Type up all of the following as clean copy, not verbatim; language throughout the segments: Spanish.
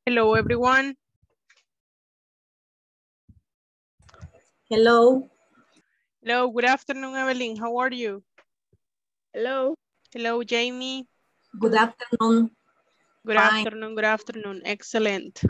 Hello, everyone. Hello. Hello, good afternoon, Evelyn. How are you? Hello. Hello, Jamie. Good afternoon. Good Fine. afternoon, good afternoon. Excellent.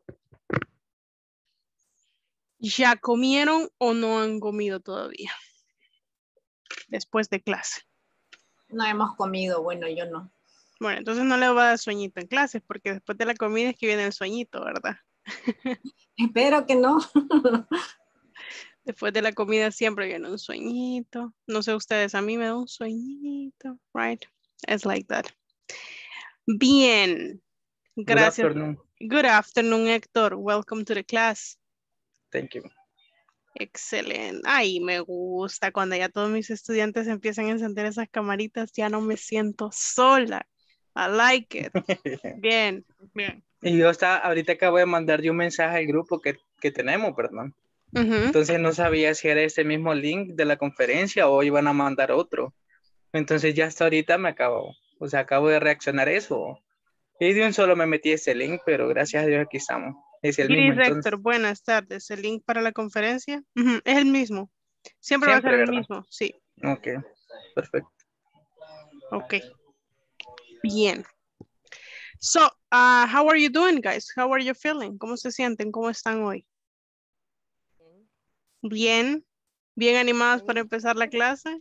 ¿Ya comieron o no han comido todavía? Después de clase. No hemos comido, bueno, yo no. Bueno, entonces no le va a dar sueñito en clases porque después de la comida es que viene el sueñito, ¿verdad? Espero que no. Después de la comida siempre viene un sueñito. No sé ustedes, a mí me da un sueñito, right? It's like that. Bien. Gracias. Good afternoon. Good afternoon, Héctor. Welcome to the class. Thank you. Excelente. Ay, me gusta cuando ya todos mis estudiantes empiezan a encender esas camaritas, ya no me siento sola. I like it. Bien, bien. Y yo ahorita acabo de mandar yo un mensaje al grupo que tenemos, perdón. Ujú. Entonces no sabía si era este mismo link de la conferencia o iban a mandar otro. Entonces ya hasta ahorita acabo de reaccionar eso. Y de un solo me metí ese link, pero gracias a Dios aquí estamos. Es el mismo Gris entonces. Héctor, buenas tardes. ¿El link para la conferencia? Ujú, es el mismo. Siempre va a ser Siempre, el ¿verdad? mismo, sí. Ok, perfecto. Ok. Bien. So, how are you doing, guys? How are you feeling? ¿Cómo se sienten? ¿Cómo están hoy? Bien. ¿Bien animados para empezar la clase?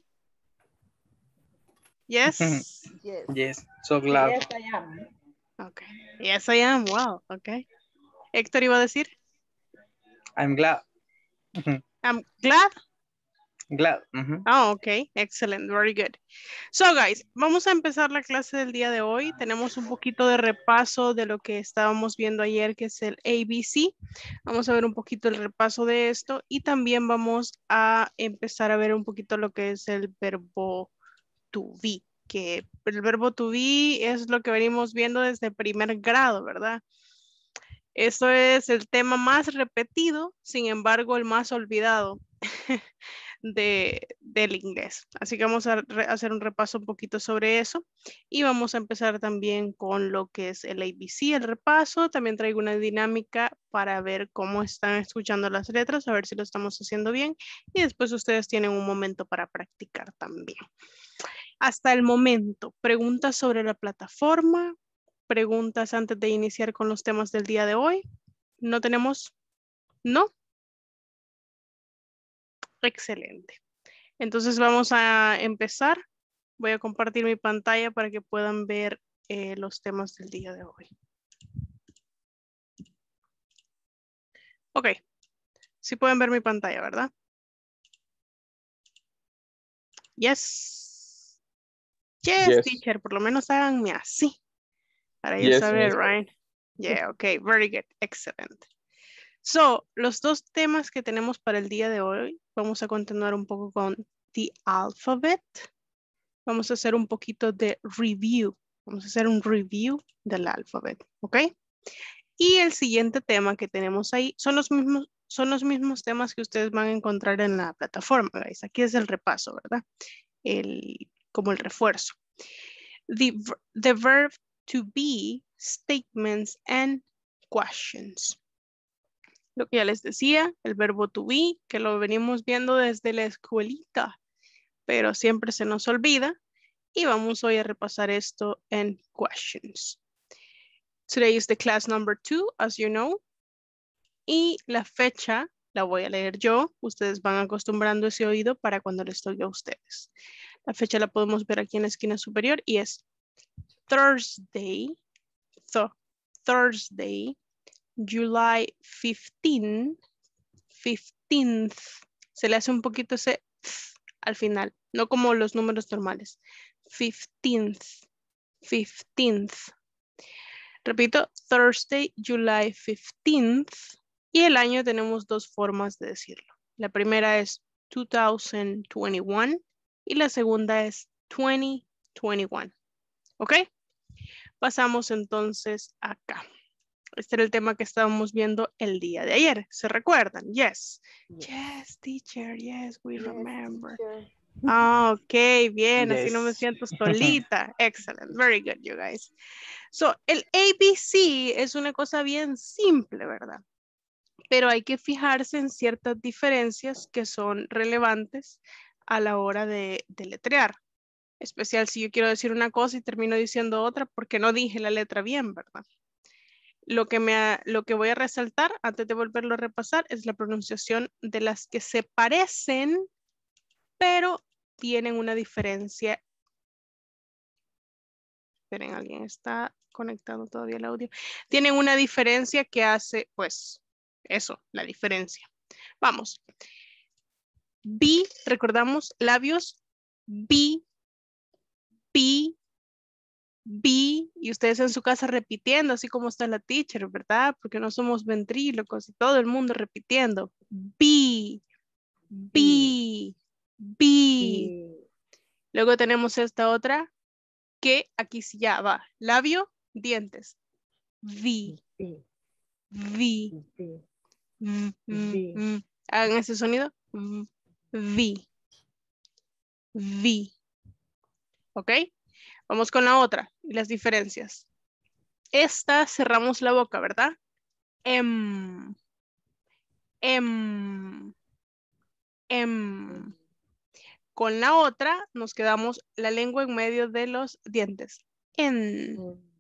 Yes. Yes. Yes, so glad. Yes, I am. Okay. Yes, I am. Wow. Okay. Héctor iba a decir. I'm glad. I'm glad. Glad. Oh, ok. Excellent. Very good. So, guys, vamos a empezar la clase del día de hoy. Tenemos un poquito de repaso de lo que estábamos viendo ayer, que es el ABC. Vamos a ver un poquito el repaso de esto y también vamos a empezar a ver un poquito lo que es el verbo to be, que el verbo to be es lo que venimos viendo desde primer grado, ¿verdad? Eso es el tema más repetido, sin embargo, el más olvidado del inglés. Así que vamos a hacer un repaso un poquito sobre eso y vamos a empezar también con lo que es el ABC, el repaso. También traigo una dinámica para ver cómo están escuchando las letras, a ver si lo estamos haciendo bien y después ustedes tienen un momento para practicar también. Hasta el momento, preguntas sobre la plataforma, preguntas antes de iniciar con los temas del día de hoy. ¿No tenemos? ¿No? Excelente. Entonces vamos a empezar. Voy a compartir mi pantalla para que puedan ver los temas del día de hoy. Ok. Sí pueden ver mi pantalla, ¿verdad? Yes. Yes, teacher. Por lo menos háganme así. Para yo saber, right? Yeah, ok. Very good. Excellent. So, los dos temas que tenemos para el día de hoy, vamos a continuar un poco con the alphabet. Vamos a hacer un poquito de review. Vamos a hacer un review del alfabeto, ¿ok? Y el siguiente tema que tenemos ahí son los mismos temas que ustedes van a encontrar en la plataforma, guys. Aquí es el repaso, ¿verdad? Como el refuerzo. The verb to be, statements and questions. Lo que ya les decía, el verbo to be, que lo venimos viendo desde la escuelita, pero siempre se nos olvida. Y vamos hoy a repasar esto en questions. Today is the class number 2, as you know. Y la fecha la voy a leer yo. Ustedes van acostumbrando ese oído para cuando les toque a ustedes. La fecha la podemos ver aquí en la esquina superior y es Thursday, Thursday, July 15th. Se le hace un poquito ese al final, no como los números normales. 15th. Repito, Thursday, July 15th. Y el año tenemos dos formas de decirlo. La primera es 2021 y la segunda es 2021. ¿Ok? Pasamos entonces acá. Este era el tema que estábamos viendo el día de ayer. ¿Se recuerdan? Yes. Yes, teacher. Yes, we remember. Teacher. Ok, bien, así no me Yes. siento solita. Excellent, very good, you guys. So, el ABC es una cosa bien simple, ¿verdad? Pero hay que fijarse en ciertas diferencias que son relevantes a la hora de letrear. Especial si yo quiero decir una cosa y termino diciendo otra porque no dije la letra bien, ¿verdad? Lo que voy a resaltar antes de volverlo a repasar es la pronunciación de las que se parecen, pero tienen una diferencia. Esperen, alguien está conectando todavía el audio. Tienen una diferencia que hace, pues, eso, la diferencia. Vamos. B, recordamos, labios, B, P, B, y ustedes en su casa repitiendo, así como está la teacher, ¿verdad? Porque no somos ventrílocos y todo el mundo repitiendo. B, B, B. Luego tenemos esta otra que aquí sí ya va. Labio, dientes. V, V. Hagan ese sonido. V, V. ¿Ok? Vamos con la otra y las diferencias. Esta cerramos la boca, ¿verdad? M, M, M. Con la otra nos quedamos la lengua en medio de los dientes. En,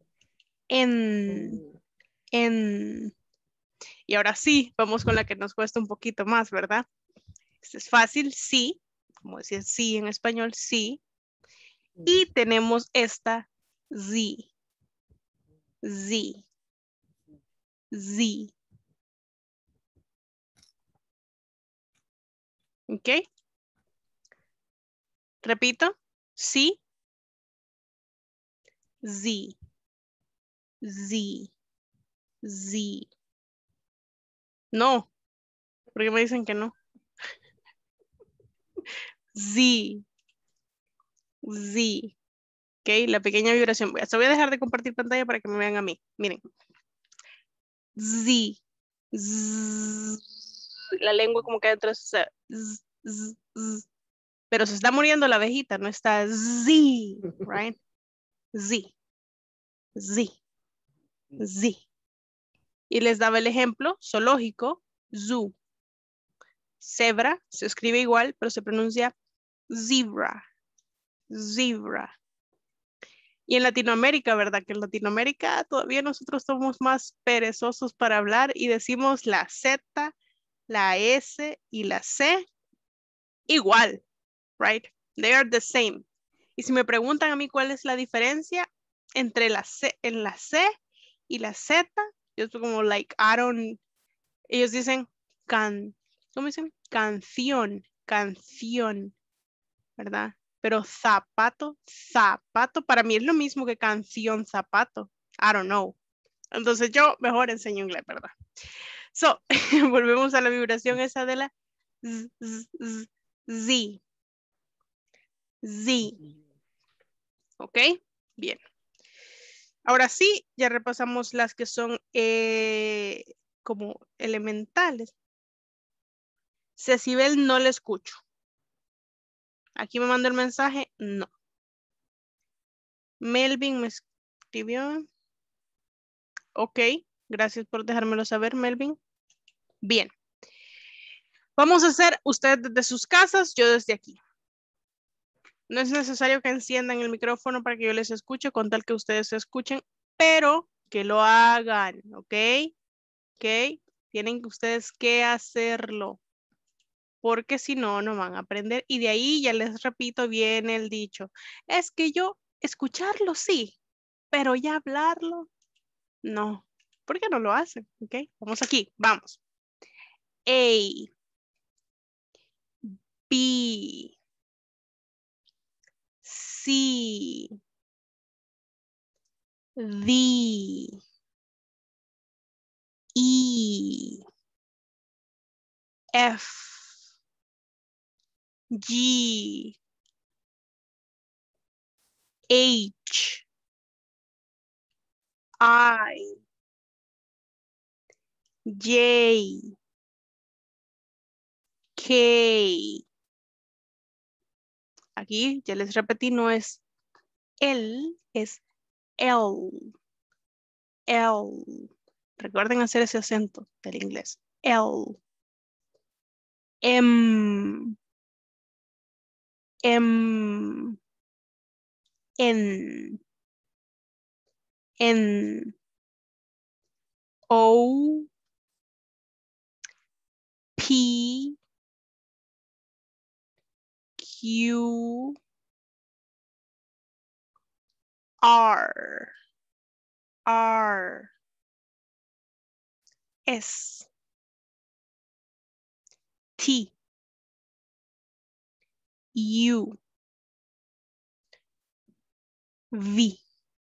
en. Y ahora sí, vamos con la que nos cuesta un poquito más, ¿verdad? Este es fácil, sí. Como decir sí en español, sí. Y tenemos esta Z, Z, Z. ¿Ok? Repito, sí, Z, Z, Z. No, porque me dicen que no. Z, Z. Ok, la pequeña vibración. Hasta voy a dejar de compartir pantalla para que me vean a mí. Miren. Z, Z. La lengua como que adentro es Z, Z, Z. Pero se está muriendo la abejita, no está Z, right? Z, Z, Z. Y les daba el ejemplo zoológico, zoo. Zebra se escribe igual, pero se pronuncia zebra, zebra. Y en Latinoamérica, ¿verdad? Que en Latinoamérica todavía nosotros somos más perezosos para hablar y decimos la Z, la S y la C igual, right? They are the same. Y si me preguntan a mí cuál es la diferencia entre la C, en la C y la Z, yo estoy como like, I don't, ellos dicen ¿cómo dicen? Canción, canción, ¿verdad? Pero zapato, zapato, para mí es lo mismo que canción, zapato. I don't know. Entonces yo mejor enseño inglés, ¿verdad? So, volvemos a la vibración esa de la Z. Z. ¿Ok? Bien. Ahora sí, ya repasamos las que son como elementales. Cecibel no le escucho. Aquí me mandó el mensaje, no. Melvin me escribió. Ok, gracias por dejármelo saber, Melvin. Bien. Vamos a hacer ustedes desde sus casas, yo desde aquí. No es necesario que enciendan el micrófono para que yo les escuche, con tal que ustedes se escuchen, pero que lo hagan, ¿ok? ¿Ok? Tienen ustedes que hacerlo, porque si no, no van a aprender. Y de ahí, ya les repito, viene el dicho. Es que yo escucharlo sí, pero ya hablarlo, no. ¿Por qué no lo hacen? ¿Ok? Vamos aquí, vamos. A, B, C, D, E, F, G, H, I, J, K, Aquí, ya les repetí, no es el, es el. El. Recuerden hacer ese acento del inglés. El. En. O. P. Q. R. S. T. U. V.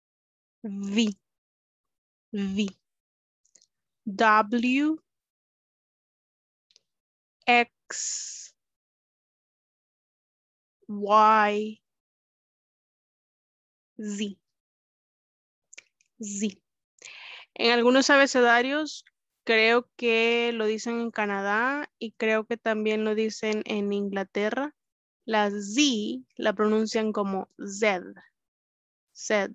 W. X. Y. Z. En algunos abecedarios creo que lo dicen en Canadá y creo que también lo dicen en Inglaterra. La Z la pronuncian como Z. Z.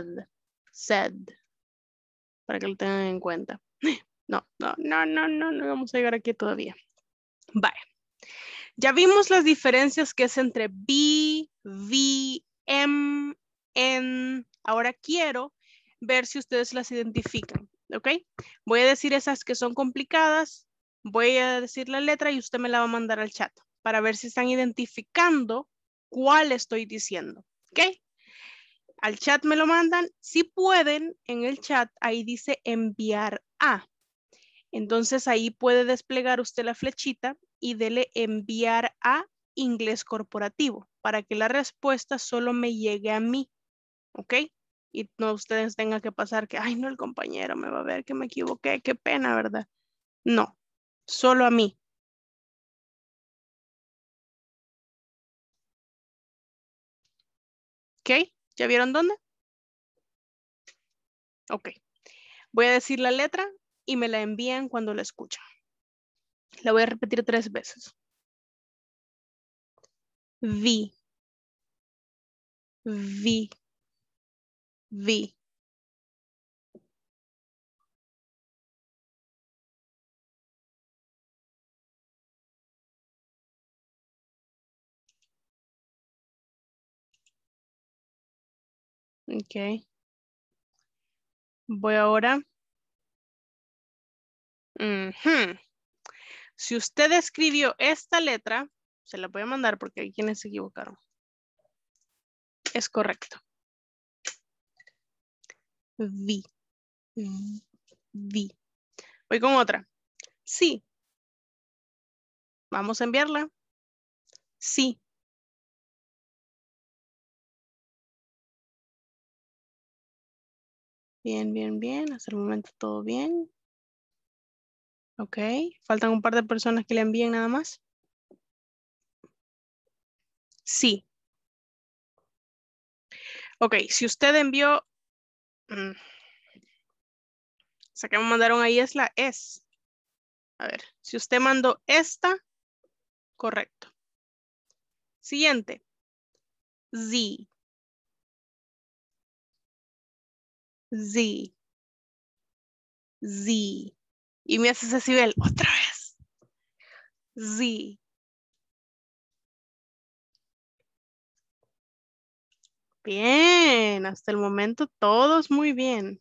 Para que lo tengan en cuenta. No vamos a llegar aquí todavía. Vaya. Ya vimos las diferencias que es entre B, V, M, N. Ahora quiero ver si ustedes las identifican, ¿ok? Voy a decir esas que son complicadas, voy a decir la letra y usted me la va a mandar al chat para ver si están identificando cuál estoy diciendo, ¿ok? Al chat me lo mandan, si pueden, en el chat ahí dice enviar a. Entonces ahí puede desplegar usted la flechita y dele enviar a inglés corporativo para que la respuesta solo me llegue a mí, ¿ok? Y no ustedes tengan que pasar que, ay no, el compañero me va a ver que me equivoqué, qué pena, ¿verdad? No, solo a mí. ¿Ok? ¿Ya vieron dónde? Ok. Voy a decir la letra y me la envían cuando la escuchan. La voy a repetir 3 veces. V. Ok. Voy ahora. Si usted escribió esta letra, se la voy a mandar porque hay quienes se equivocaron. Es correcto. V. Voy con otra. Sí. Vamos a enviarla. Sí. Bien. Hasta el momento todo bien. Ok. Faltan un par de personas que le envíen nada más. Sí. Ok. Si usted envió... esa que me mandaron ahí es la S. A ver. Si usted mandó esta, correcto. Siguiente. Z. Y me hace Cecibel otra vez. Z. Bien, hasta el momento todos muy bien.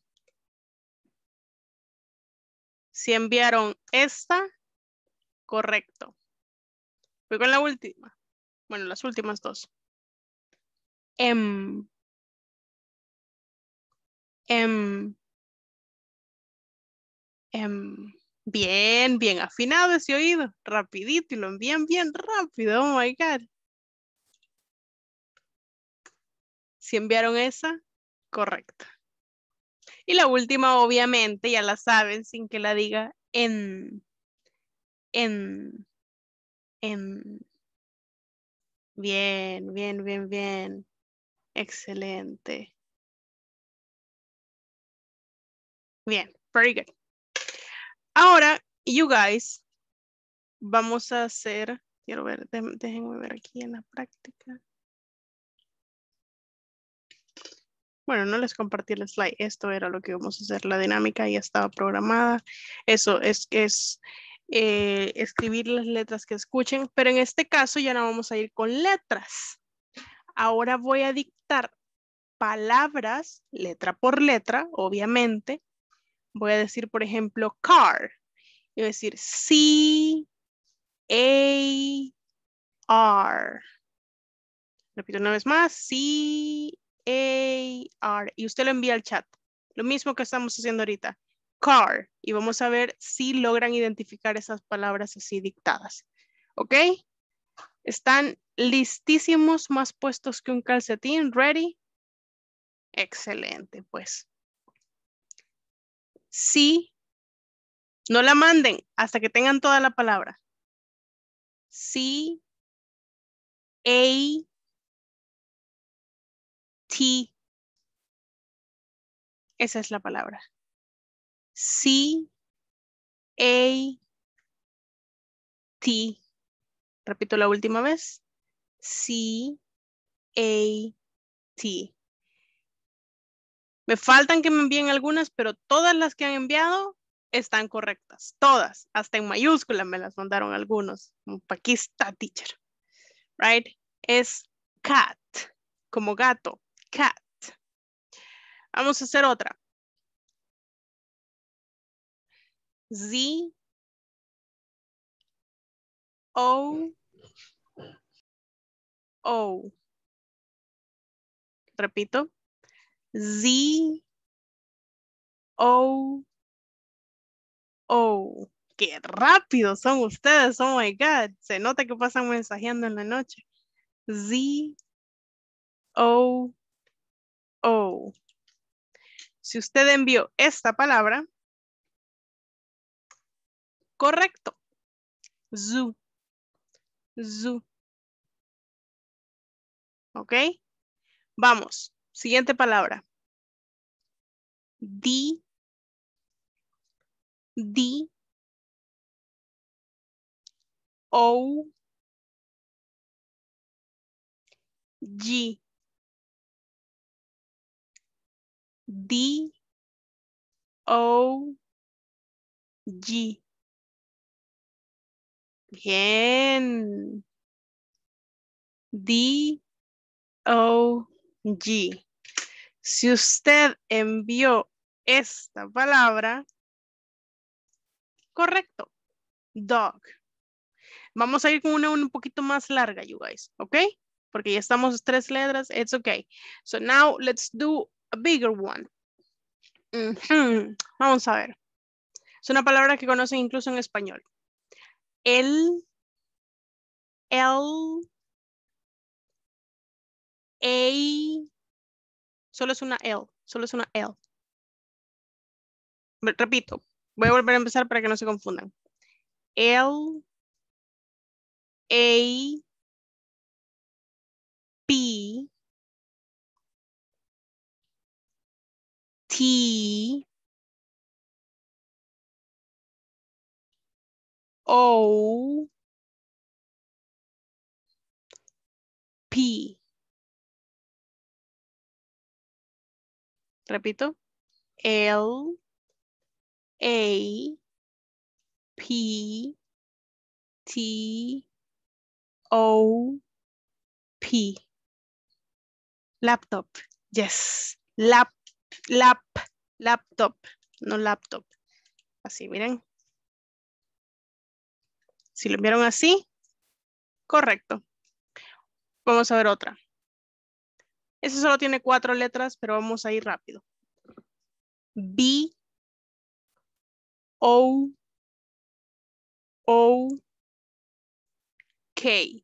Si enviaron esta, correcto. Voy con la última. Bueno, las últimas 2. M. Bien afinado ese oído. Rapidito y lo envían bien rápido. Oh my God. Si enviaron esa, correcto. Y la última, obviamente, ya la saben sin que la diga en. Bien. Excelente. Bien, very good. Ahora, you guys, vamos a hacer, quiero ver, déjenme ver aquí en la práctica. Bueno, no les compartí el slide. Esto era lo que íbamos a hacer. La dinámica ya estaba programada. Eso es escribir las letras que escuchen. Pero en este caso ya no vamos a ir con letras. Ahora voy a dictar palabras, letra por letra, obviamente. Voy a decir, por ejemplo, car. Y voy a decir C-A-R. Repito una vez más, C-A-R. Y usted lo envía al chat. Lo mismo que estamos haciendo ahorita. Car. Y vamos a ver si logran identificar esas palabras así dictadas. ¿Ok? ¿Están listísimos, más puestos que un calcetín? ¿Ready? Excelente, pues. Sí. No la manden hasta que tengan toda la palabra. C-A-T. Esa es la palabra. C-A-T. Repito la última vez. C-A-T. Me faltan que me envíen algunas, pero todas las que han enviado están correctas. Todas. Hasta en mayúscula me las mandaron algunos. Aquí está, teacher. Right? Es cat. Como gato. Cat. Vamos a hacer otra. Z. O. O. Repito. Z. O. O. Qué rápido son ustedes. Oh my God. Se nota que pasan mensajeando en la noche. Z. O. O. Si usted envió esta palabra, correcto. Zoo. Zoo. ¿Ok? Vamos. Siguiente palabra. D. D. O. G. D. O. G. Bien. D. O. G. Si usted envió esta palabra, correcto. Dog. Vamos a ir con una un poquito más larga, you guys. ¿Ok? Porque ya estamos 3 letras. It's okay. So now let's do a bigger one. Vamos a ver. Es una palabra que conocen incluso en español. El, solo es una L, solo es una L. Repito, voy a volver a empezar para que no se confundan. L, A, P, T, O, P. Repito. L, A, P, T, O, P. Laptop. Yes. Laptop. No laptop. Así, miren. Si lo vieron así, correcto. Vamos a ver otra. Ese solo tiene 4 letras, pero vamos a ir rápido. B, O, O, K.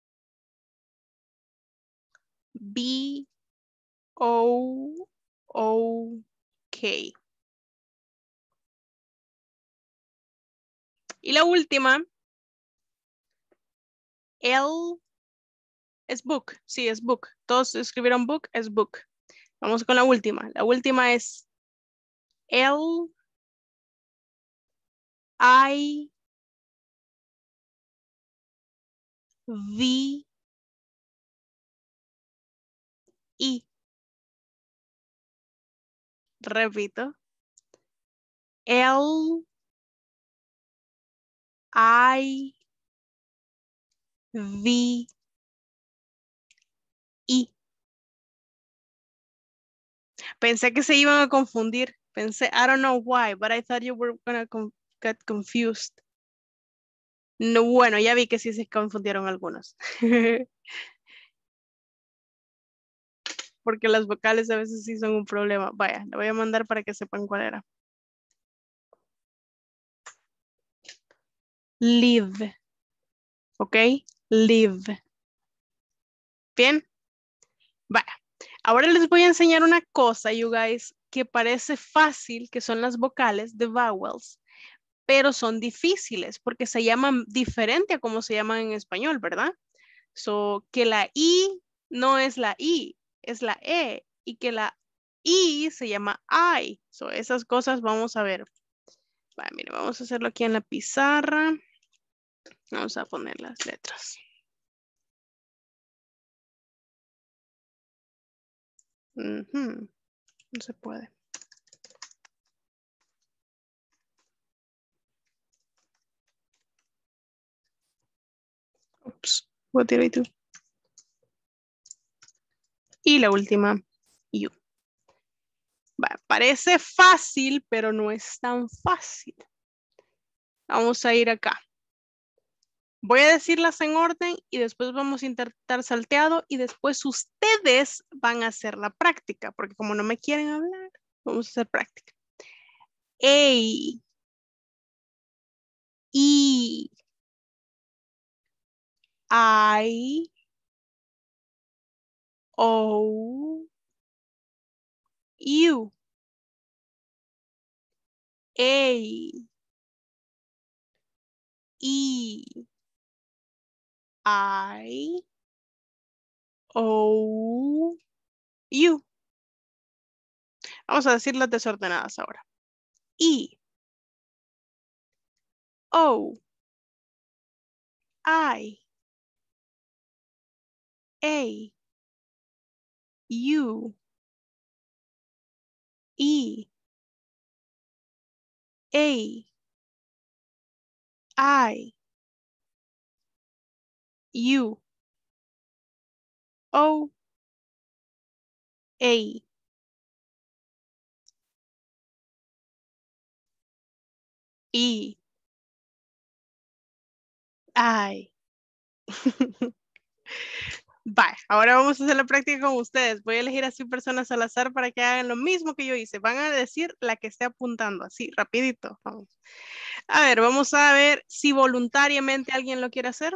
B, O, O, K. Y la última, L, es book. Sí, es book. Todos escribieron book, es book. Vamos con la última. La última es L, I, V, E. Repito. L, I, V, E. Pensé que se iban a confundir. Pensé, I don't know why, but I thought you were gonna get confused. No, bueno, ya vi que sí se confundieron algunos. Porque las vocales a veces sí son un problema. Vaya, le voy a mandar para que sepan cuál era. Live. ¿Ok? Live. ¿Bien? Vaya. Ahora les voy a enseñar una cosa, you guys, que parece fácil, que son las vocales de vowels, pero son difíciles porque se llaman diferente a como se llaman en español, ¿verdad? So, que la I no es la I, es la E, y que la I se llama I. So, esas cosas vamos a ver. Vale, mire, vamos a hacerlo aquí en la pizarra. Vamos a poner las letras. No se puede. Ups, what did I do? Y la última, you. Va, parece fácil, pero no es tan fácil. Vamos a ir acá. Voy a decirlas en orden y después vamos a intentar salteado y después ustedes van a hacer la práctica, porque como no me quieren hablar, vamos a hacer práctica. A, E, I, O, U, A, E, I, O, U. Vamos a decir las desordenadas ahora. E, O, I, A, U, E, A, I, U, O, A, E, I. Bye. Ahora vamos a hacer la práctica con ustedes. Voy a elegir así personas al azar para que hagan lo mismo que yo hice. Van a decir la que esté apuntando, así, rapidito. Vamos. A ver, vamos a ver si voluntariamente alguien lo quiere hacer.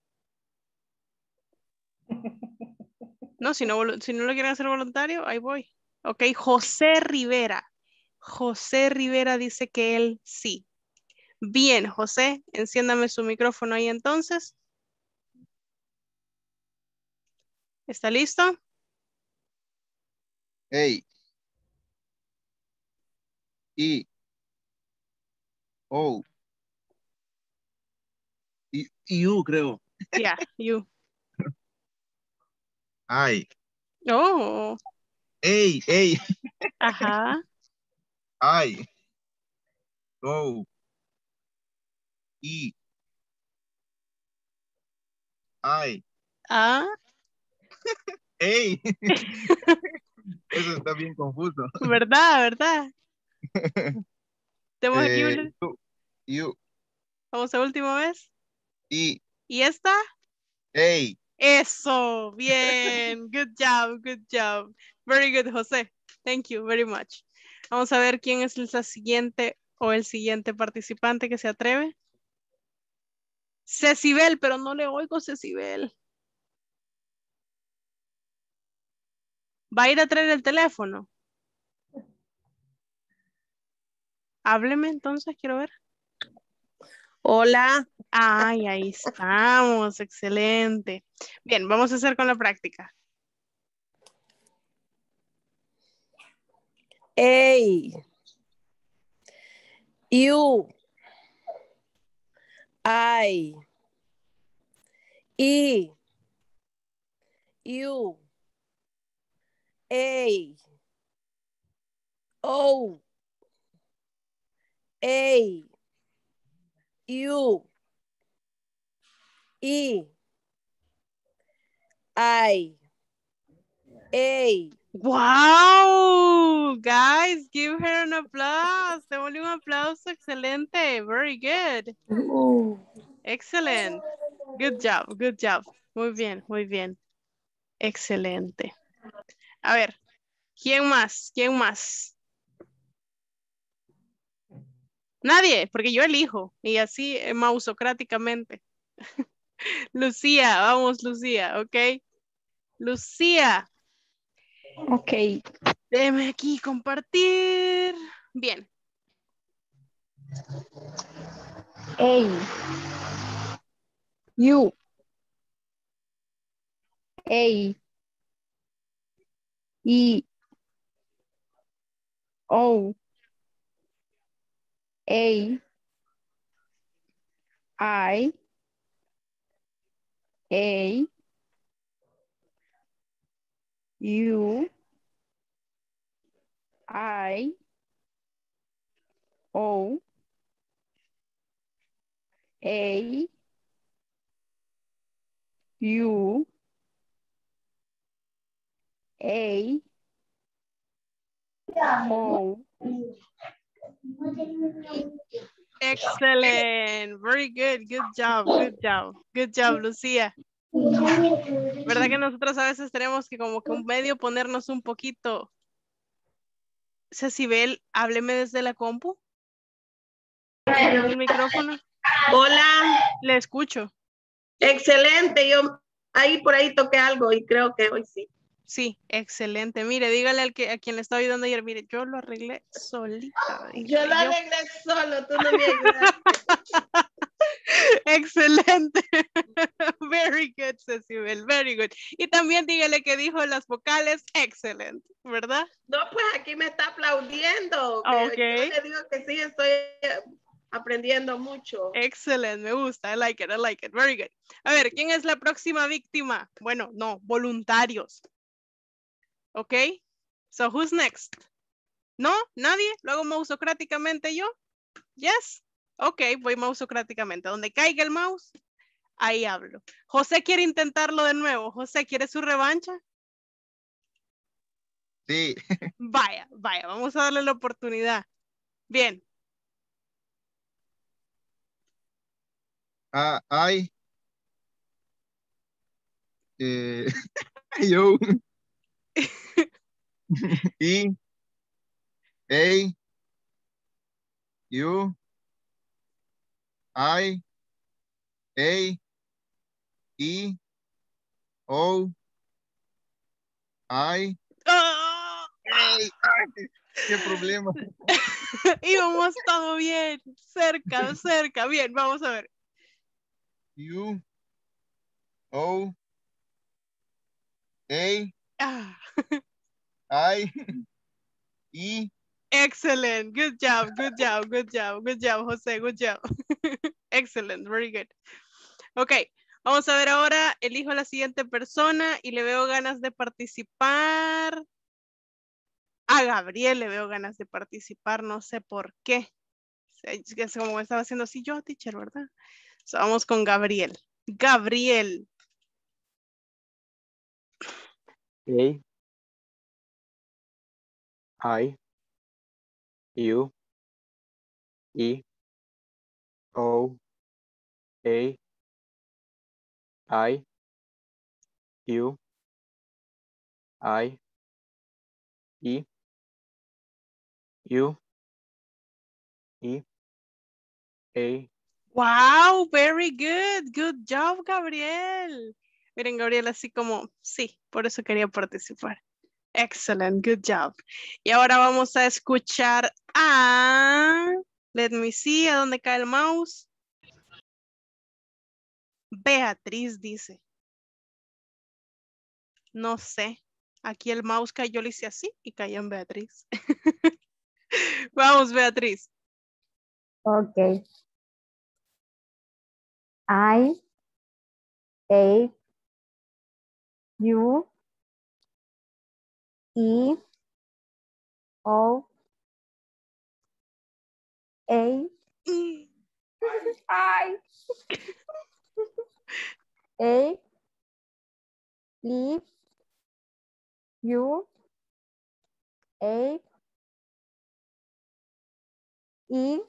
No, si no lo quieren hacer voluntario, ahí voy. Ok, José Rivera. José Rivera dice que él sí. Bien, José, enciéndame su micrófono ahí entonces. ¿Está listo? A, E, O, y U creo. Yeah, you. I, Oh, A, ajá. I, O, E, I, Ah. A. Eso está bien confuso. ¿Verdad? ¿Verdad? Tenemos aquí una. U, Vamos a última vez. E, ¿Y esta? A. Eso. Bien. Good job. Good job. Very good, José. Thank you very much. Vamos a ver quién es la siguiente o el siguiente participante que se atreve. Cecibel, pero no le oigo, Cecibel. ¿Va a ir a traer el teléfono? Hábleme entonces, quiero ver. Hola. Ay, ahí estamos. Excelente. Bien, vamos a hacer con la práctica. A, U, I, E, U, A, O A U E I A. Wow, guys, give her an applause. Démosle un aplauso, excelente. Very good. Excellent. Good job, good job. Muy bien, muy bien. Excelente. A ver, ¿quién más? ¿Quién más? Nadie, porque yo elijo y así mausocráticamente. Lucía, vamos Lucía, ¿ok? Lucía. Ok. Déjeme aquí compartir. Bien. A. U. A. E. O. A. I. A. U. I. O. A. U. A. O. Excellent. Very good. Good job. Good job. Good job, Lucía. ¿Verdad que nosotros a veces tenemos que como que un medio ponernos un poquito? Cecibel, hábleme desde la compu. El micrófono. Hola, Le escucho. excelente. Yo ahí por ahí toqué algo y creo que hoy sí. Sí, excelente. Mire, dígale a quien le estaba ayudando ayer, mire, yo lo arreglé solita. Yo lo dígale, arreglé solo, tú no me ayudaste. Excelente. Very good, Cecibel. Very good. Y también dígale que dijo las vocales excellent, ¿verdad? No, pues aquí me está aplaudiendo. Ok. Yo le digo que sí, estoy aprendiendo mucho. Excellent, me gusta. I like it, I like it. Very good. A ver, ¿quién es la próxima víctima? Bueno, no, voluntarios. ¿Ok? So, who's next? ¿No? ¿Nadie? ¿Lo hago mausocráticamente yo? Yes. Ok, voy mausocráticamente. Donde caiga el mouse, ahí hablo. José quiere intentarlo de nuevo. José, ¿quiere su revancha? Sí. Vaya, vaya, vamos a darle la oportunidad. Bien. I. Yo. E. A. U. I. A. E. O. I. ¡Ah! Hey, ay, qué problema. Íbamos todo bien. Cerca, cerca. Bien, vamos a ver. U. O. A. Ah, I. E. excellent. Good job, good job, good job, good job, José, good job. Excellent, very good. Ok, vamos a ver ahora. Elijo a la siguiente persona y le veo ganas de participar. A Gabriel le veo ganas de participar, no sé por qué. Es como me estaba haciendo así yo, teacher, ¿verdad? So, vamos con Gabriel. Gabriel. A. I. U. E. O. A. I. U. I. E. U. E. A. Wow, very good. Good job, Gabriel. Miren, Gabriel, así como, sí, por eso quería participar. Excellent, good job. Y ahora vamos a escuchar a, let me see, ¿a dónde cae el mouse? Beatriz dice. No sé. Aquí el mouse cayó, le hice así y cayó en Beatriz. Vamos, Beatriz. Ok. I, A, U, E, O, A. Ay. A. E. U. A. E.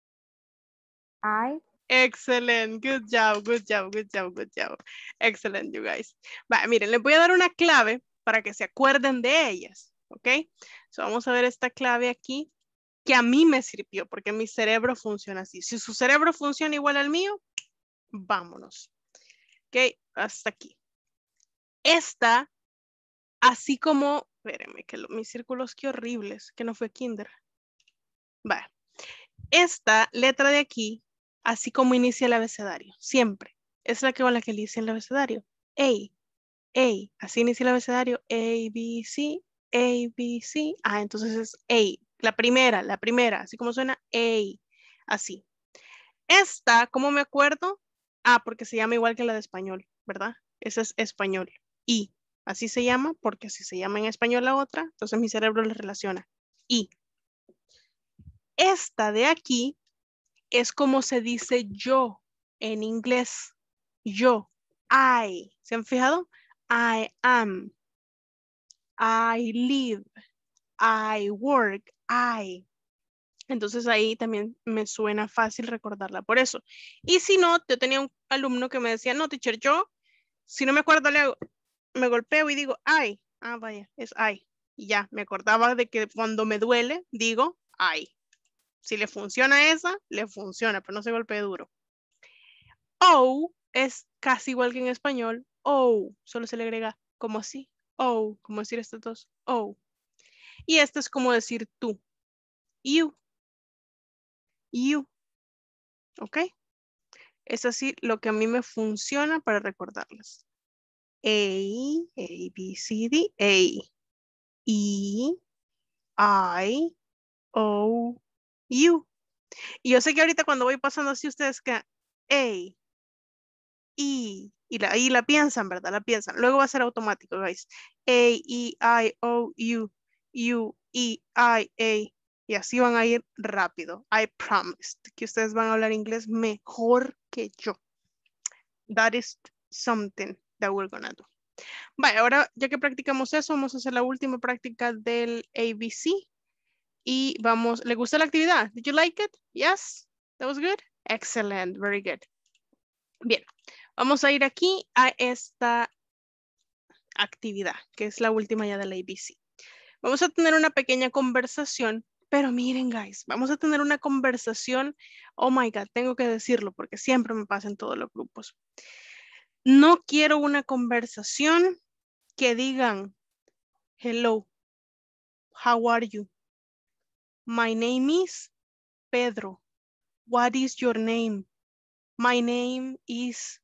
I. Excellent. Good job, good job, good job, good job. Excellent, you guys. Va, miren, les voy a dar una clave para que se acuerden de ellas, ¿ok? So, vamos a ver esta clave aquí que a mí me sirvió porque mi cerebro funciona así. Si su cerebro funciona igual al mío, vámonos. Ok, hasta aquí. Esta, así como, espérenme, que mis círculos qué horribles, que no fue kinder. Va. Esta letra de aquí, así como inicia el abecedario, siempre. Es la que con la que inicia el abecedario. A, así inicia el abecedario. A, B, C, A, B, C. Ah, entonces es A. La primera, así como suena A. Así. Esta, ¿cómo me acuerdo? Ah, porque se llama igual que la de español, ¿verdad? Esa es español. Y así se llama porque así se llama en español la otra. Entonces mi cerebro le relaciona. Y esta de aquí es como se dice yo en inglés. Yo. I. ¿Se han fijado? I am. I live. I work. I. Entonces ahí también me suena fácil recordarla por eso. Y si no, yo tenía un alumno que me decía, no, teacher, yo, si no me acuerdo, me golpeo y digo, I. Ah, vaya, es I. Y ya, me acordaba de que cuando me duele, digo, I. Si le funciona esa, le funciona, pero no se golpee duro. O es casi igual que en español. O, solo se le agrega como así. O, como decir estos dos. O. Y esto es como decir tú. You. You. ¿Ok? Es así lo que a mí me funciona para recordarlas. A, B, C, D, A. E, I, O, U. Y yo sé que ahorita cuando voy pasando así ustedes que A, E, y la piensan, ¿verdad? La piensan. Luego va a ser automático, guys. A, E, I, O, U, E, I, A. Y así van a ir rápido. I promised que ustedes van a hablar inglés mejor que yo. That is something that we're gonna do. Vale, ahora ya que practicamos eso, vamos a hacer la última práctica del ABC. Y vamos, ¿le gustó la actividad? Did you like it? Yes? That was good? Excellent, very good. Bien, vamos a ir aquí a esta actividad, que es la última ya del ABC. Vamos a tener una pequeña conversación, pero miren, guys, vamos a tener una conversación, oh my God, tengo que decirlo porque siempre me pasa en todos los grupos. No quiero una conversación que digan, hello, how are you? My name is Pedro. What is your name? My name is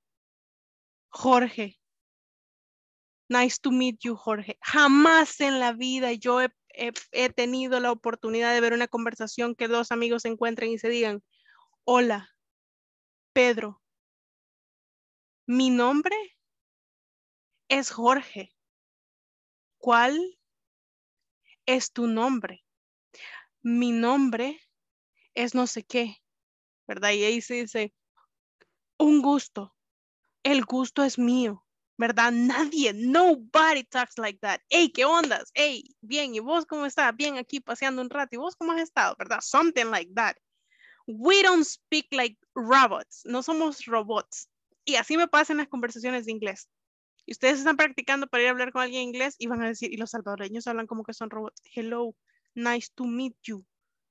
Jorge. Nice to meet you, Jorge. Jamás en la vida yo he tenido la oportunidad de ver una conversación que dos amigos se encuentren y se digan, hola, Pedro. Mi nombre es Jorge. ¿Cuál es tu nombre? Mi nombre es no sé qué, ¿verdad? Y ahí se dice, un gusto. El gusto es mío, ¿verdad? Nadie, nobody talks like that. Hey, ¿qué ondas? Hey, bien, ¿y vos cómo estás? Bien, aquí paseando un rato. ¿Y vos cómo has estado? ¿Verdad? Something like that. We don't speak like robots. No somos robots. Y así me pasa en las conversaciones de inglés. Y ustedes están practicando para ir a hablar con alguien en inglés y van a decir, y los salvadoreños hablan como que son robots. Hello, nice to meet you.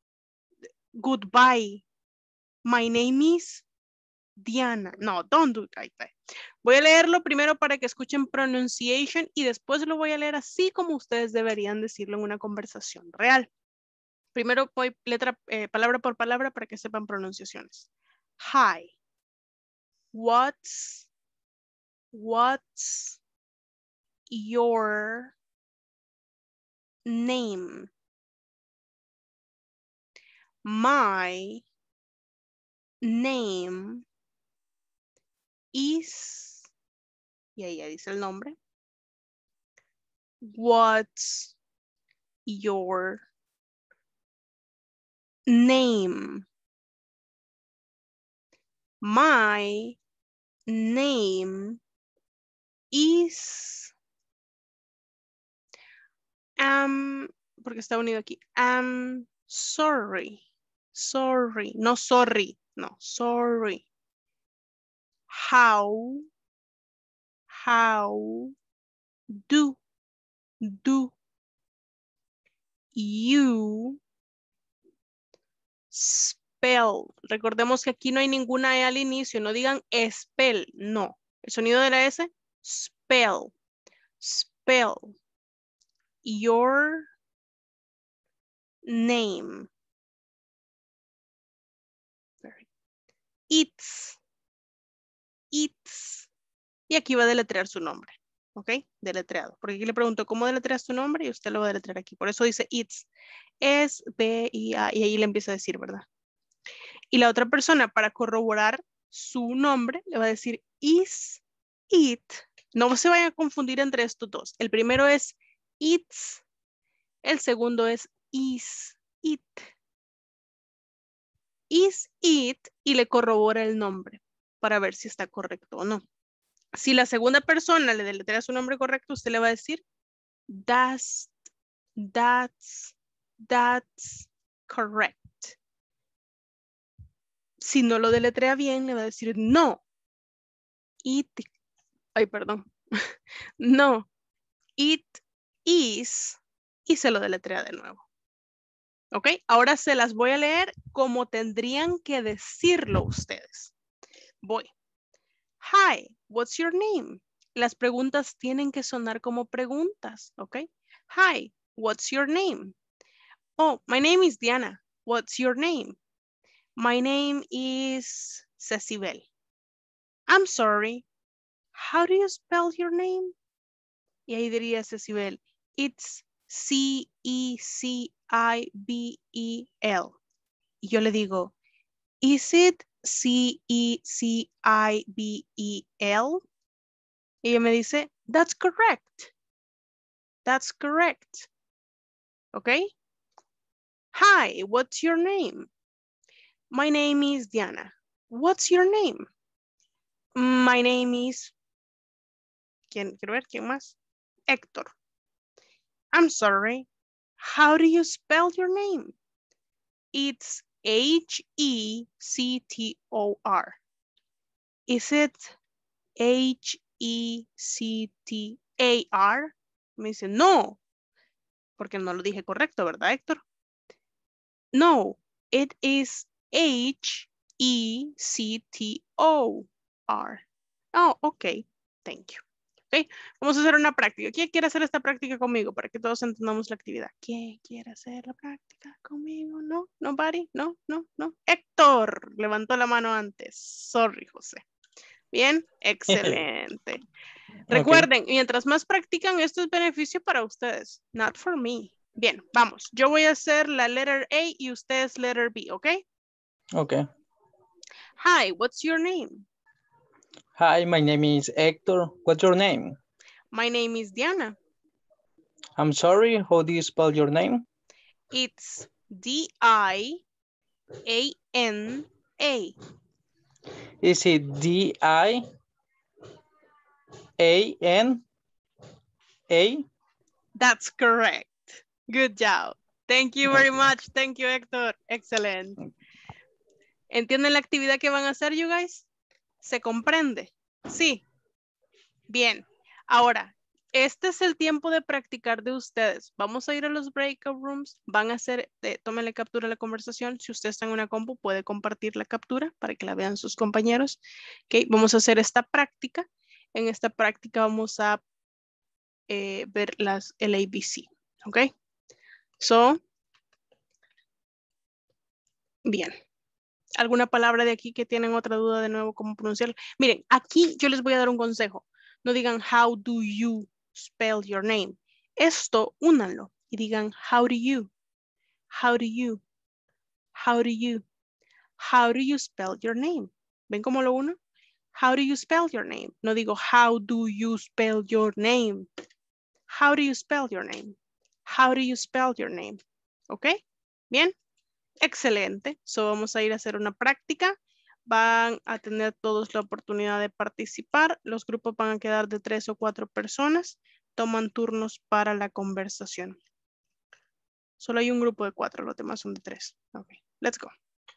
Goodbye. My name is Diana. No, don't do that. Voy a leerlo primero para que escuchen pronunciation y después lo voy a leer así como ustedes deberían decirlo en una conversación real. Primero voy palabra por palabra para que sepan pronunciaciones. Hi. What's your name? My name is, y ahí ya dice el nombre. What's your name? My name is, porque está unido aquí, I'm sorry, no sorry, no, sorry. How do you spell? Recordemos que aquí no hay ninguna E al inicio, no digan spell, no. El sonido de la S, spell, your name. It's. Y aquí va a deletrear su nombre. ¿Ok? Deletreado. Porque aquí le pregunto, ¿cómo deletreas tu nombre? Y usted lo va a deletrear aquí. Por eso dice it's. Es, B, I, A. Y ahí le empieza a decir, ¿verdad? Y la otra persona, para corroborar su nombre, le va a decir is it. No se vayan a confundir entre estos dos. El primero es it's. El segundo es is it. Is it. Y le corrobora el nombre para ver si está correcto o no. Si la segunda persona le deletrea su nombre correcto, usted le va a decir that's correct. Si no lo deletrea bien, le va a decir no. No. It is. Y se lo deletrea de nuevo. ¿Ok? Ahora se las voy a leer como tendrían que decirlo ustedes. Voy. Hi, what's your name? Las preguntas tienen que sonar como preguntas, ¿ok? Hi, what's your name? Oh, my name is Diana. What's your name? My name is Cecibel. I'm sorry. How do you spell your name? Y ahí diría Cecibel, it's C-E-C-I-B-E-L. Y yo le digo, is it C-E-C-I-B-E-L? Y ella me dice, that's correct. That's correct. Okay? Hi, what's your name? My name is Diana. What's your name? My name is... Quiero ver, ¿quién más? Héctor. I'm sorry. How do you spell your name? It's H-E-C-T-O-R. Is it H-E-C-T-A-R? Me dice, no. Porque no lo dije correcto, ¿verdad, Héctor? No, it is H-E-C-T-O-R. Oh, ok. Thank you. Okay. Vamos a hacer una práctica. ¿Quién quiere hacer esta práctica conmigo para que todos entendamos la actividad? ¿Quién quiere hacer la práctica conmigo? No, nobody, no. Héctor levantó la mano antes. Sorry, José. Bien, excelente. Recuerden, mientras más practican, esto es beneficio para ustedes, not for me. Bien, vamos. Yo voy a hacer la letter A y ustedes letter B, ¿ok? Ok. Hi, what's your name? Hi, my name is Hector. What's your name? My name is Diana. I'm sorry, how do you spell your name? It's D-I-A-N-A. Is it D-I-A-N-A? That's correct. Good job. Thank you very much. Thank you, Héctor. Excellent. ¿Entienden la actividad que van a hacer, you guys? ¿Se comprende? Sí. Bien. Ahora, este es el tiempo de practicar de ustedes. Vamos a ir a los breakout rooms. Van a hacer, tómenle captura a la conversación. Si usted está en una compu, puede compartir la captura para que la vean sus compañeros. Okay. Vamos a hacer esta práctica. En esta práctica vamos a ver el ABC. ¿Ok? So, bien. ¿Alguna palabra de aquí que tienen otra duda de nuevo cómo pronunciarla? Miren, aquí yo les voy a dar un consejo. No digan how do you spell your name. Esto, únanlo y digan how do you spell your name. ¿Ven cómo lo uno? How do you spell your name? No digo how do you spell your name. How do you spell your name? How do you spell your name? ¿Ok? Bien. Excelente. So vamos a ir a hacer una práctica. van a tener todos la oportunidad de participar. Los grupos van a quedar de 3 o 4 personas. Toman turnos para la conversación. Solo hay un grupo de 4, los demás son de 3. Ok, let's go.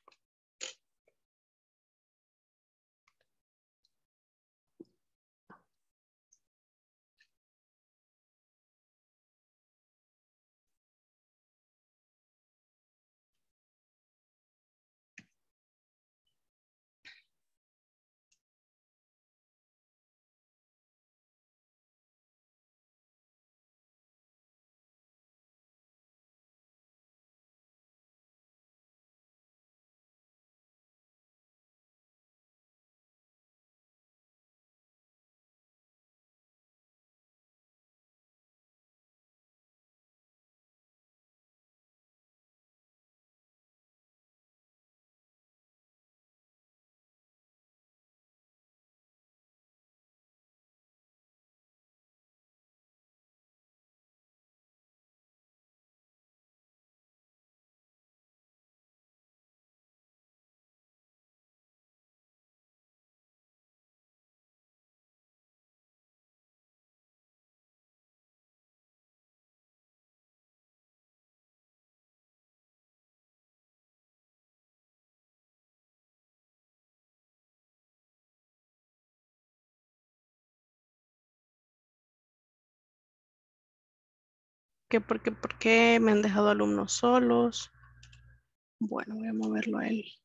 ¿Por qué me han dejado alumnos solos? Bueno, voy a moverlo a él.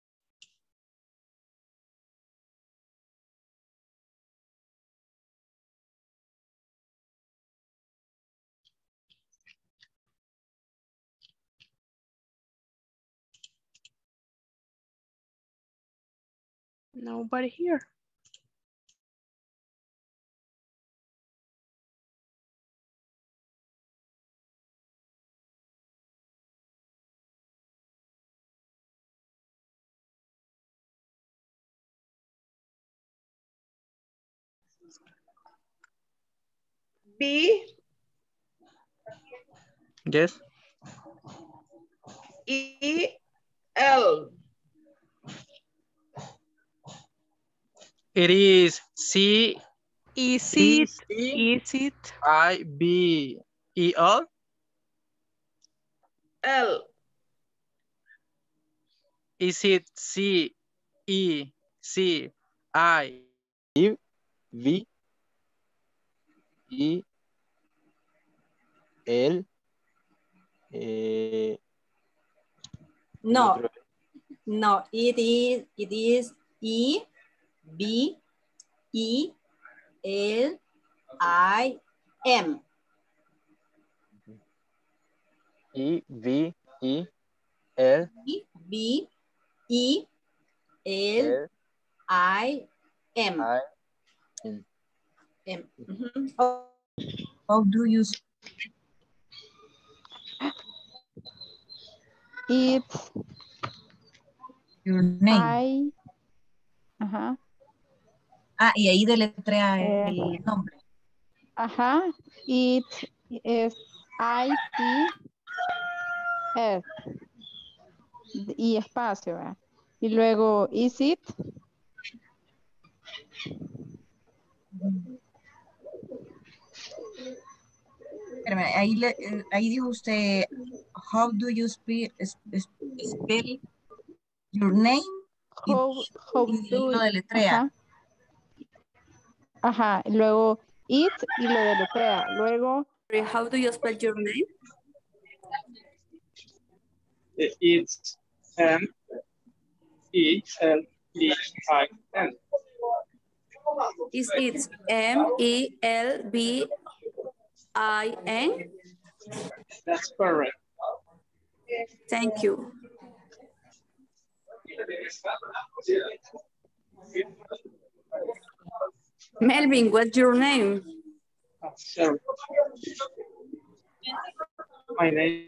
Nobody here. B, Yes. E, L. It is C Is E it? C Is it? I B E L. L. Is it C E C I V I L No, otro- no, it is E, B, E, L, I, M. I V I L E, B, E, L, L I, M. I N. M. How do you It's your name? Ajá. Ah, y ahí deletrea Eh, el nombre. Ajá. It es I-C-S. Y espacio, ¿verdad? Y luego, is it? Espérame, ahí dijo usted, how do you spell your name? How Y ahí do lo deletrea. Ajá. Ajá. Y luego, it y lo deletrea. Luego, How do you spell your name? It's M E L B I N. Is it MELBIN? That's correct. Thank you. Melvin, what's your name? Sure. My name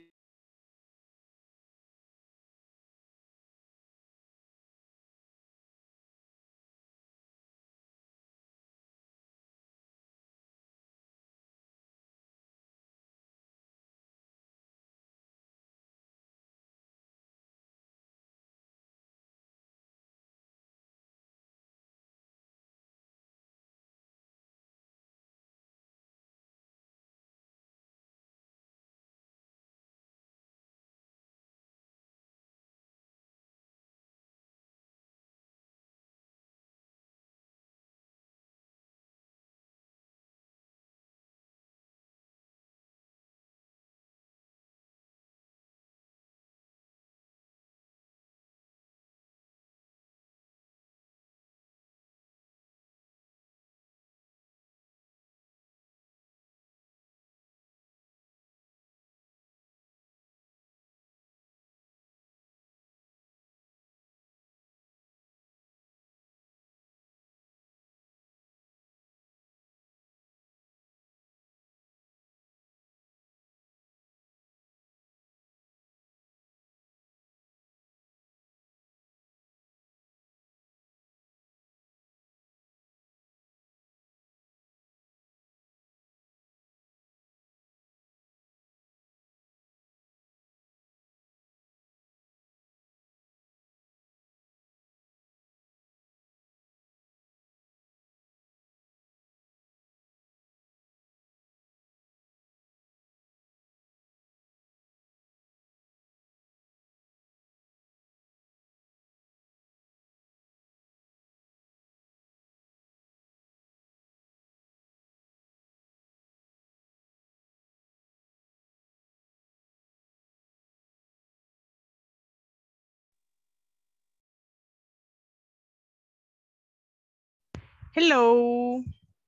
Hello.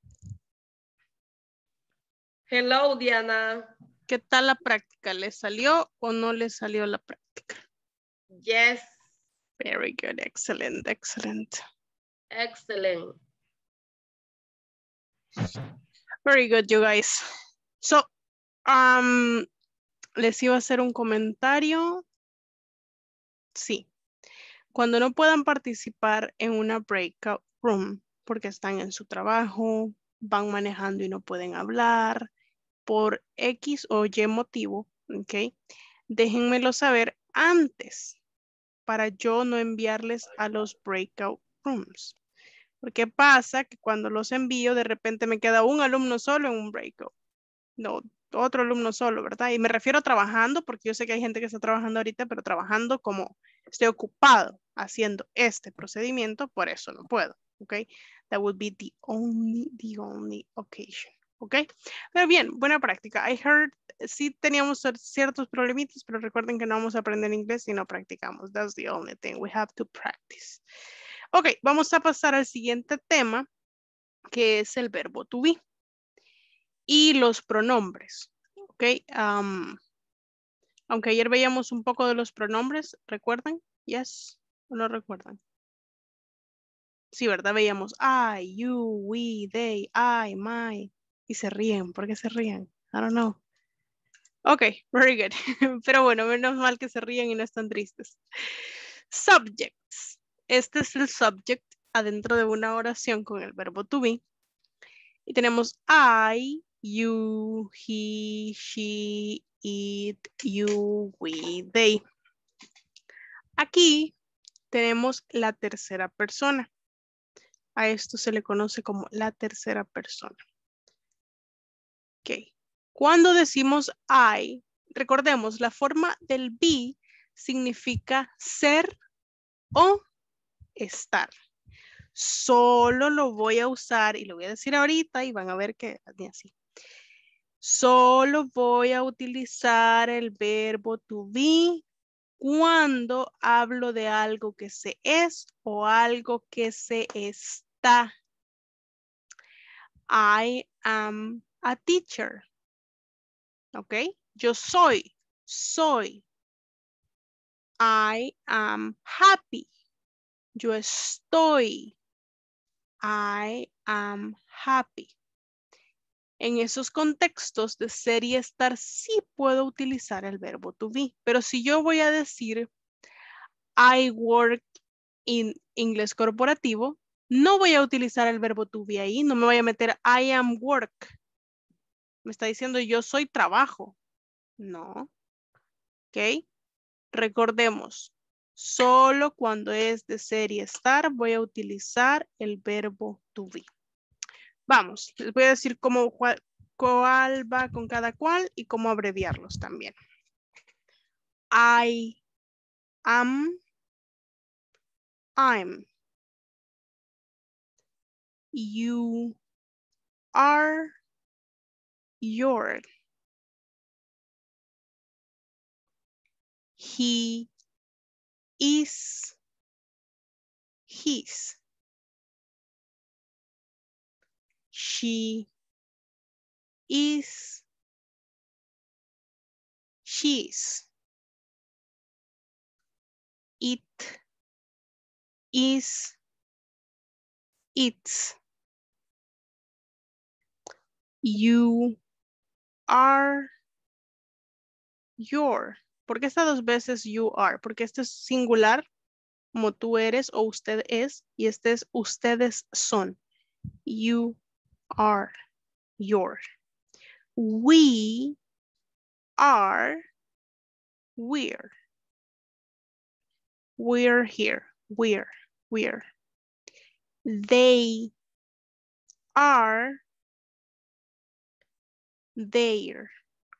Hello, Diana. ¿Qué tal la práctica? ¿Le salió o no le salió la práctica? Yes. Very good. Excellent. Excellent. Excellent. Very good, you guys. So, les iba a hacer un comentario. Sí. Cuando no puedan participar en una breakout room porque están en su trabajo, van manejando y no pueden hablar por X o Y motivo, ¿ok? Déjenmelo saber antes para yo no enviarles a los breakout rooms. Porque pasa que cuando los envío, de repente me queda un alumno solo en un breakout. No, otro alumno solo, ¿verdad? Y me refiero a trabajando, porque yo sé que hay gente que está trabajando ahorita, pero trabajando como estoy ocupado haciendo este procedimiento, por eso no puedo, ¿ok? That would be the only occasion, ¿ok? Pero bien, buena práctica. I heard, sí teníamos ciertos problemitas, pero recuerden que no vamos a aprender inglés si no practicamos. That's the only thing. We have to practice. Ok, vamos a pasar al siguiente tema, que es el verbo to be. Y los pronombres, ¿ok? Aunque ayer veíamos un poco de los pronombres, ¿recuerdan? Yes, ¿o no recuerdan? Sí, ¿verdad? Veíamos I, you, we, they, I, my. Y se ríen. ¿Por qué se ríen? I don't know. Ok, very good. Pero bueno, menos mal que se ríen y no están tristes. Subjects. Este es el subject adentro de una oración con el verbo to be. Y tenemos I, you, he, she, it, you, we, they. Aquí tenemos la tercera persona. A esto se le conoce como la tercera persona. Ok. Cuando decimos I, recordemos, la forma del be significa ser o estar. Solo lo voy a usar, y lo voy a decir ahorita, y van a ver que ni así. Solo voy a utilizar el verbo to be cuando hablo de algo que se es o algo que se está. I am a teacher. ¿Ok? Yo soy. I am happy. Yo estoy. I am happy. En esos contextos de ser y estar sí puedo utilizar el verbo to be. Pero si yo voy a decir I work in inglés corporativo, no voy a utilizar el verbo to be ahí. No me voy a meter I am work. Me está diciendo yo soy trabajo. No. ¿Ok? Recordemos. Solo cuando es de ser y estar voy a utilizar el verbo to be. Vamos, les voy a decir cuál va con cada cual y cómo abreviarlos también. I am, I'm. You are, you're. He is, his. She is, she's. It is, it's. You are, your. ¿Por qué está dos veces you are? Porque este es singular, como tú eres o usted es, y este es ustedes son. You are, your. We are, we're. We're here, we're. They are, there.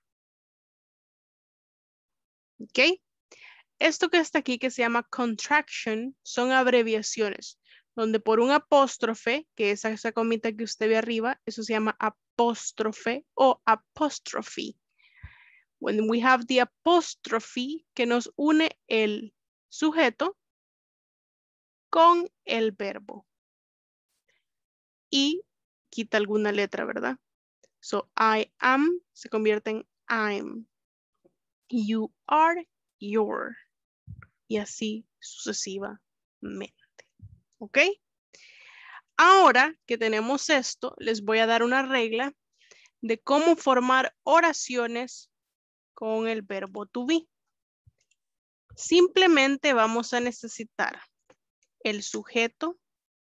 ¿Ok? Esto que está aquí que se llama contraction son abreviaciones, donde por un apóstrofe, que es esa comita que usted ve arriba, eso se llama apóstrofe o apostrophe. When we have the apostrophe que nos une el sujeto con el verbo. y quita alguna letra, ¿verdad? So, I am se convierte en I'm. You are, your. Y así sucesivamente. ¿Ok? Ahora que tenemos esto, les voy a dar una regla de cómo formar oraciones con el verbo to be. Simplemente vamos a necesitar el sujeto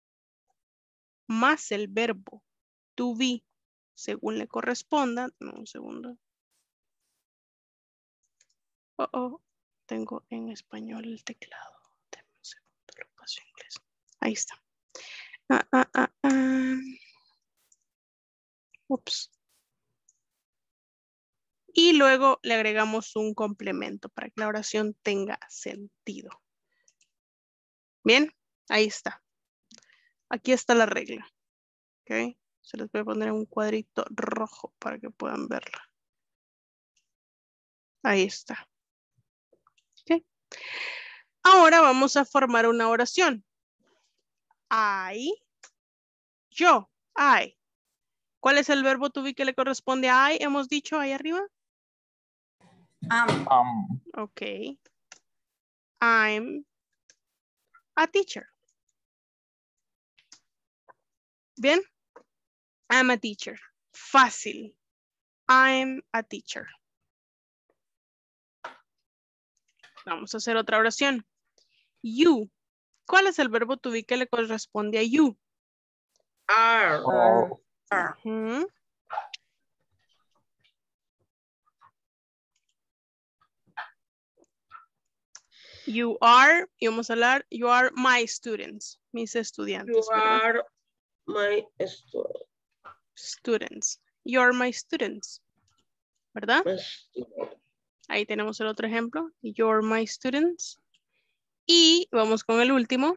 más el verbo to be, según le corresponda. Dame un segundo. Tengo en español el teclado. Dame un segundo, lo paso en inglés. Ahí está. Ups. Y luego le agregamos un complemento para que la oración tenga sentido. Bien, ahí está. Aquí está la regla. Ok, se les voy a poner un cuadrito rojo para que puedan verla. Ahí está. Ok. Ahora vamos a formar una oración. Yo, I. ¿Cuál es el verbo to be que le corresponde a I? Hemos dicho ahí arriba. Ok. I'm a teacher. Bien. I'm a teacher. Fácil. I'm a teacher. Vamos a hacer otra oración. You. ¿Cuál es el verbo to be que le corresponde a you? Are. You are, y vamos a hablar, you are my students, mis estudiantes. You ¿verdad? are my students. You are my students. ¿Verdad? student. Ahí tenemos el otro ejemplo. You're my students. Y vamos con el último.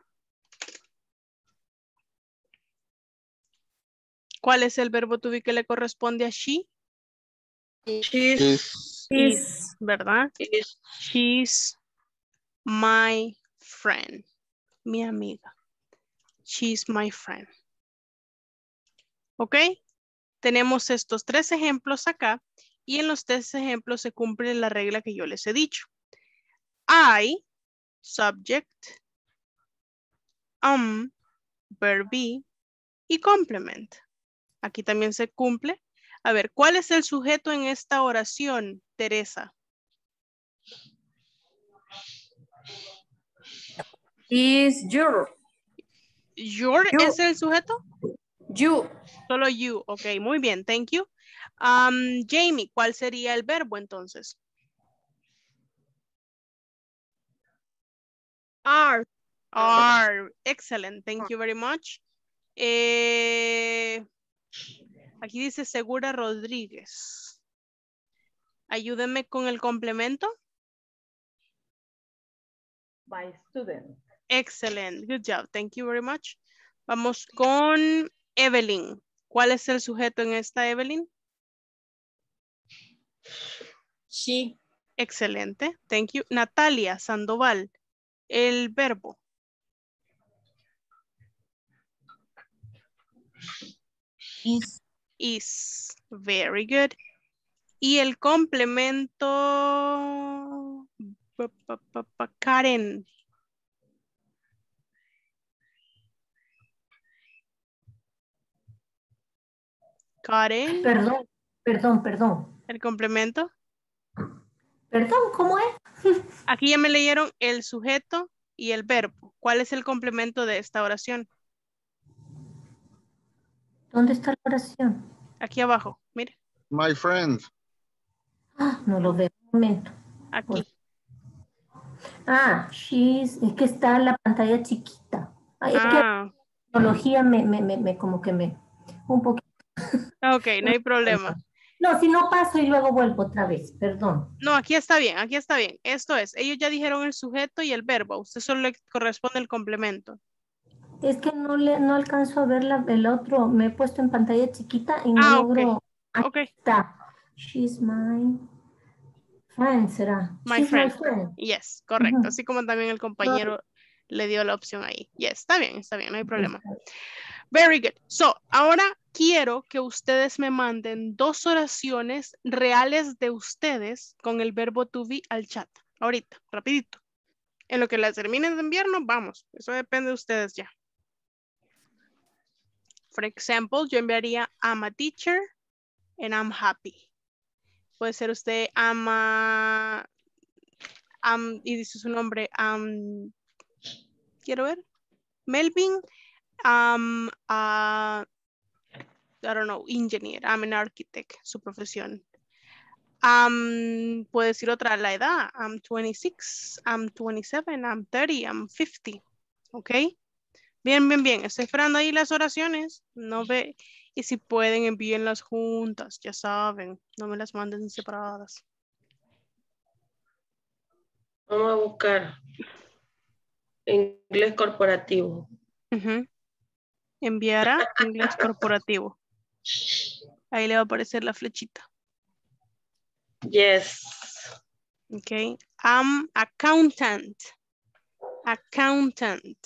¿Cuál es el verbo to be que le corresponde a she? Is, ¿verdad? She's my friend. Mi amiga. She's my friend. ¿Ok? Tenemos estos 3 ejemplos acá. Y en los 3 ejemplos se cumple la regla que yo les he dicho. I, subject, verb be y complement. Aquí también se cumple. A ver, ¿cuál es el sujeto en esta oración, Teresa? Is your. Your You. es el sujeto. You. Solo you. Ok, muy bien. Thank you. Jamie, ¿cuál sería el verbo entonces? Are. Are. Excellent. Thank you very much. Aquí dice Segura Rodríguez. Ayúdenme con el complemento. My student. Excellent. Good job. Thank you very much. Vamos con Evelyn. ¿Cuál es el sujeto en esta, Evelyn? She. Excelente. Thank you. Natalia Sandoval. El verbo. Is. Is. Very good. Y el complemento. Karen. Karen. Perdón. El complemento. Perdón, ¿cómo es? Aquí ya me leyeron el sujeto y el verbo. ¿Cuál es el complemento de esta oración? ¿Dónde está la oración? Aquí abajo, mire. My friend. No lo veo. Un momento. Aquí. Es que está en la pantalla chiquita. Es que la tecnología como que me un poquito. Ok, no hay problema. No, si no paso y luego vuelvo otra vez, perdón. No, aquí está bien, aquí está bien. Esto es, ellos ya dijeron el sujeto y el verbo. A usted solo le corresponde el complemento. Es que no alcanzo a ver el otro. Me he puesto en pantalla chiquita y no logro. Ok. Está. She's my friend, ¿será? My friend. Yes, correcto. Así como también el compañero le dio la opción ahí. Yes, está bien, no hay problema. Very good. So, ahora quiero que ustedes me manden 2 oraciones reales de ustedes con el verbo to be al chat. Ahorita, rapidito. En lo que las terminen de enviar, nos vamos. Eso depende de ustedes ya. For example, yo enviaría I'm a teacher and I'm happy. Puede ser usted y dice su nombre, quiero ver, Melvin, I don't know, engineer, I'm an architect, su profesión. Puede decir otra, la edad, I'm 26, I'm 27, I'm 30, I'm 50, ¿ok? Bien, bien, bien, estoy esperando ahí las oraciones, no ve, y si pueden envíenlas juntas, ya saben, no me las manden separadas. Vamos a buscar inglés corporativo. Enviar a inglés corporativo. Ahí le va a aparecer la flechita. Yes. Okay. I'm accountant. Accountant.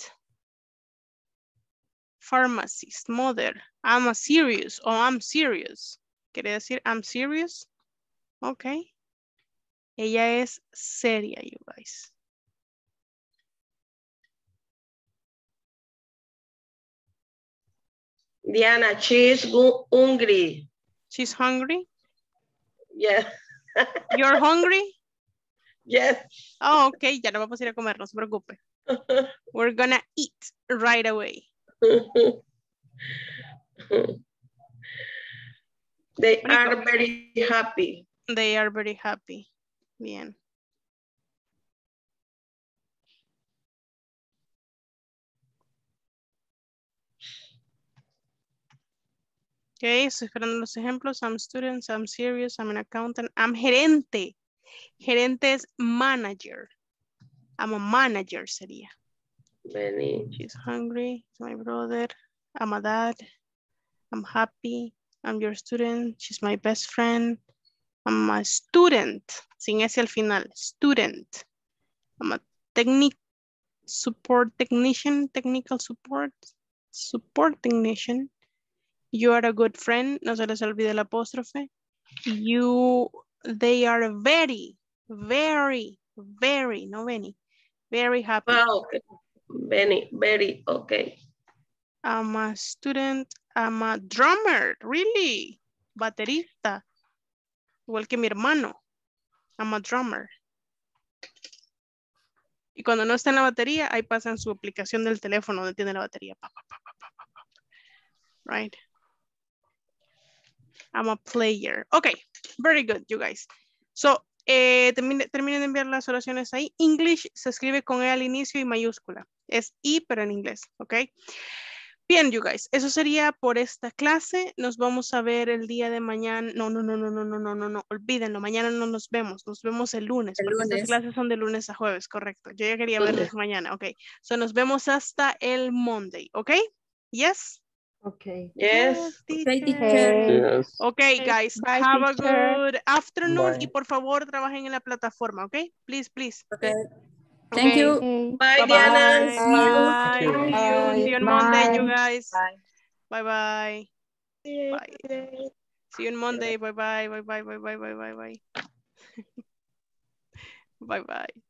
Pharmacist. Mother. I'm a serious. O I'm serious. ¿Quiere decir I'm serious? Ok. Ella es seria, you guys. Diana, she's hungry. She's hungry? Yeah. You're hungry? Yes. Oh, ok, ya no vamos a ir a comer, no se preocupe. We're gonna eat right away. They are very happy. They are very happy. Bien. Ok, estoy esperando los ejemplos. I'm student, I'm serious, I'm an accountant, I'm gerente. Gerente es manager. I'm a manager sería. Benny. She's hungry, it's my brother. I'm a dad. I'm happy. I'm your student. She's my best friend. I'm a student. Sin ese al final. Student. I'm a support technician. Technical support. Support technician. You are a good friend. No se les olvide el apóstrofe. They are very, no Benny. Very happy. Oh, okay. Benny, very okay. I'm a student. I'm a drummer. Really? Baterista. Igual que mi hermano. I'm a drummer. Y cuando no está en la batería, ahí pasa en su aplicación del teléfono donde tiene la batería. Right? I'm a player. Okay, very good, you guys. So, terminen de enviar las oraciones ahí. English se escribe con E al inicio y mayúscula. Es I, pero en inglés, ok. Bien, you guys, eso sería por esta clase. Nos vamos a ver el día de mañana. No, olvídenlo, mañana no nos vemos el lunes. Porque estas clases son de lunes a jueves, correcto. Yo ya quería verlos mañana, ok. So, nos vemos hasta el Monday, ok. Yes? Okay. Yes. Okay, teacher. Yes. Okay, guys, Bye, have a teacher. good afternoon. Bye. Y por favor, trabajen en la plataforma, ¿ok? Please. Okay. Thank you. Okay. Bye, Bye-bye. Diana. Bye. Thank you. See you on Monday, you Bye. guys. Bye. Bye-bye. Bye. See you on Monday. Bye-bye. Bye-bye. Bye-bye. Bye-bye. Bye-bye. Bye-bye.